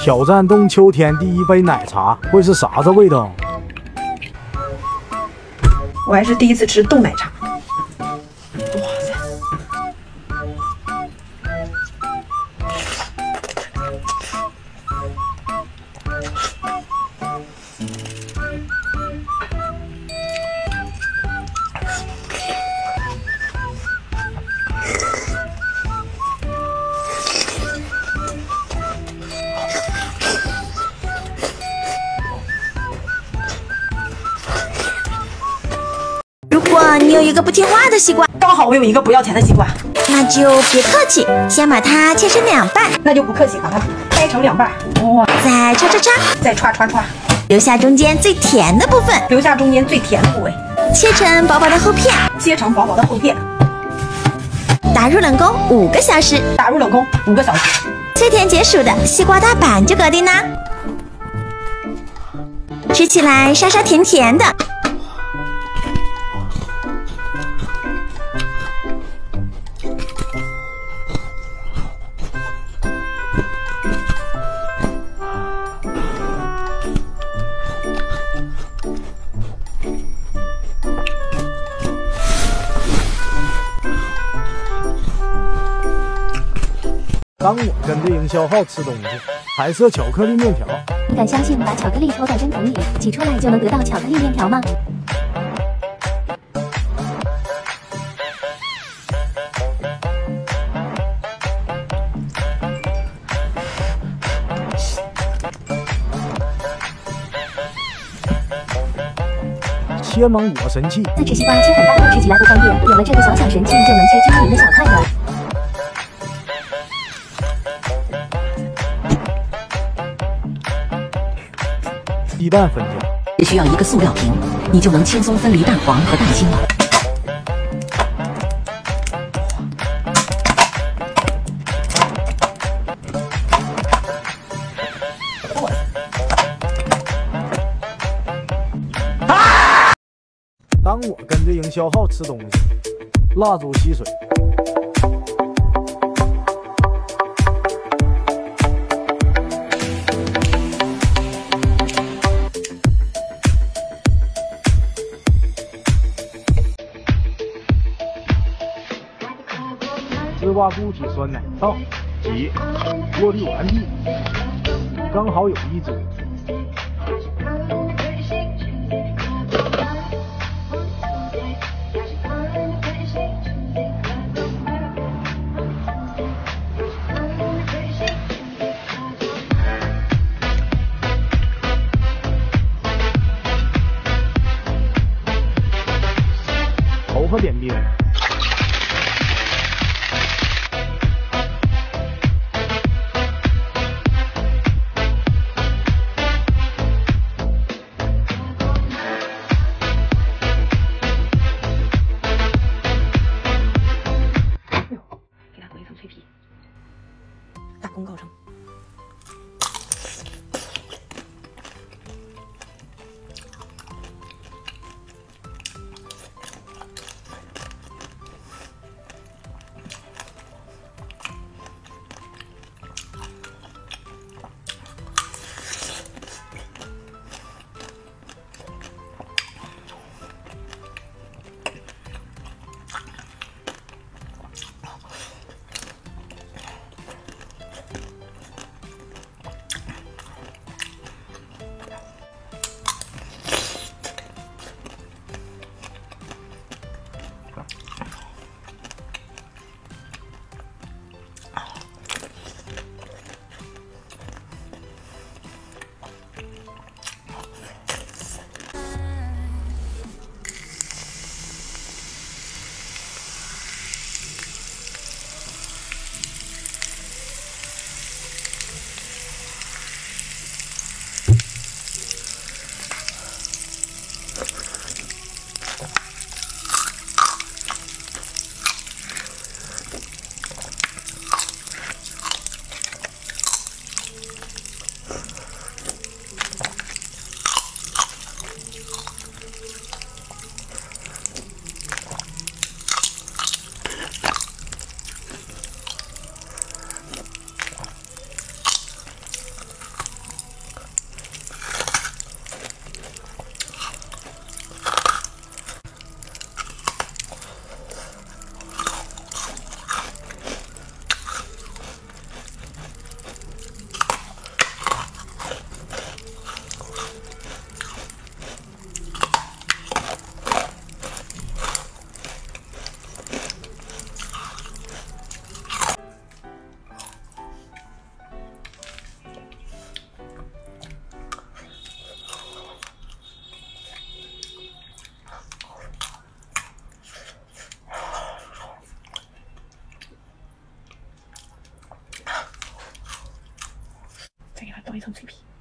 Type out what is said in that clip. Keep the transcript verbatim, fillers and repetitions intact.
挑战中秋天第一杯奶茶会是啥子味道？ 我还是第一次吃冻奶茶。哇塞！ 如果你有一个不听话的西瓜， 刚好我有一个不要钱的西瓜， 那就别客气，先把它切成两半， 那就不客气，把它掰成两半。哇！ 再叉叉叉， 再歘歘歘， 留下中间最甜的部分， 留下中间最甜的部位， 切成薄薄的厚片， 切成薄薄的厚片， 打入冷宫五个小时， 打入冷宫五个小时， 脆甜解暑的西瓜大板就搞定啦！吃起来沙沙甜甜的。 当我跟着营销号吃东西，彩色巧克力面条。 你敢相信把巧克力抽到针筒里，挤出来就能得到巧克力面条吗？ 切芒果神器。 自制西瓜切很大，吃起来不方便，有了这个小小神器，就能切均匀的小块了。 鸡蛋分解， 只需要一个塑料瓶，你就能轻松分离蛋黄和蛋清了。 当我跟着营销号吃东西，蜡烛吸水。丝袜固体酸奶到，挤，过滤完毕，刚好有一支。头发点冰。 给它裹一层脆皮，大功告成。 再给它倒一层脆皮。